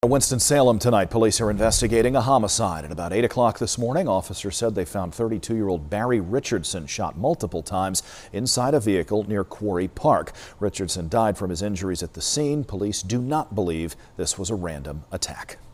Winston-Salem tonight, police are investigating a homicide. At about 8 o'clock this morning, officers said they found 32-year-old Barry Richardson shot multiple times inside a vehicle near Quarry Park. Richardson died from his injuries at the scene. Police do not believe this was a random attack.